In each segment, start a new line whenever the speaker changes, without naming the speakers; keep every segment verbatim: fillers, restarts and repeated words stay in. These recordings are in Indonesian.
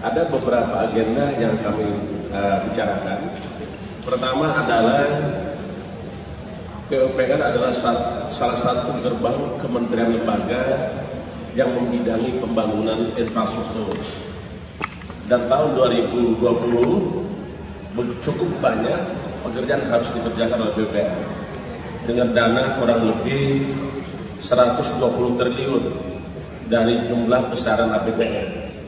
ada beberapa agenda yang kami uh, bicarakan. Pertama adalah P U P R adalah salah satu gerbang kementerian lembaga yang membidangi pembangunan infrastruktur. Dan tahun dua ribu dua puluh cukup banyak pekerjaan harus dikerjakan oleh P U P R dengan dana kurang lebih seratus dua puluh triliun dari jumlah besaran A P B N.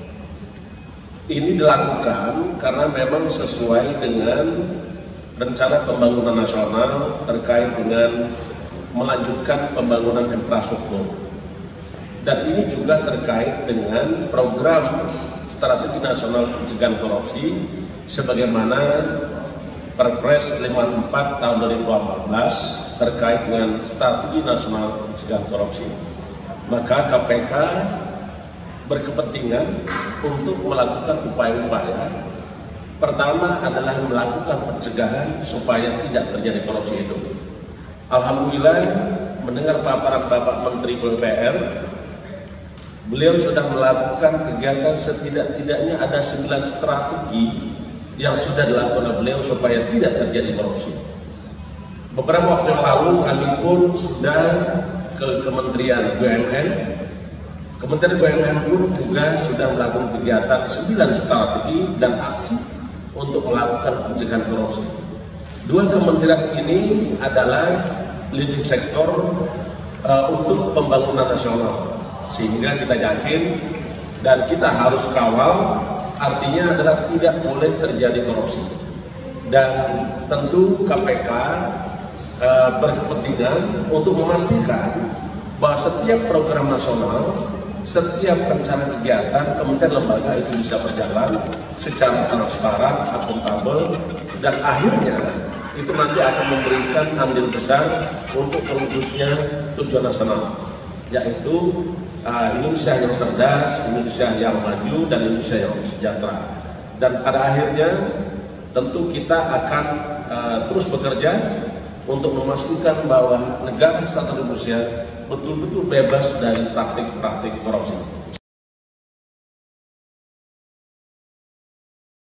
Ini dilakukan karena memang sesuai dengan rencana pembangunan nasional terkait dengan melanjutkan pembangunan infrastruktur. Dan ini juga terkait dengan program strategi nasional pencegahan korupsi sebagaimana Perpres lima puluh empat tahun dua ribu empat belas terkait dengan strategi nasional pencegahan korupsi. Maka K P K berkepentingan untuk melakukan upaya-upaya. Pertama adalah melakukan pencegahan supaya tidak terjadi korupsi itu. Alhamdulillah mendengar paparan Bapak Menteri P U P R, beliau sudah melakukan kegiatan setidak-tidaknya ada sembilan strategi yang sudah dilakukan oleh beliau supaya tidak terjadi korupsi. Beberapa waktu yang lalu kami pun sudah ke Kementerian B U M N. Kementerian B U M N pun juga sudah melakukan kegiatan sembilan strategi dan aksi untuk melakukan pencegahan korupsi. Dua kementerian ini adalah leading sektor uh, untuk pembangunan nasional, sehingga kita yakin dan kita harus kawal. Artinya adalah tidak boleh terjadi korupsi. Dan tentu K P K uh, berkepentingan untuk memastikan bahwa setiap program nasional, setiap rencana kegiatan kementerian lembaga itu bisa berjalan secara transparan, akuntabel, dan akhirnya itu nanti akan memberikan andil besar untuk terwujudnya tujuan nasional, yaitu uh, Indonesia yang cerdas, Indonesia yang maju, dan Indonesia yang sejahtera. Dan pada akhirnya tentu kita akan uh, terus bekerja untuk memastikan bahwa negara kesatuan Indonesia betul-betul bebas dari praktik-praktik korupsi.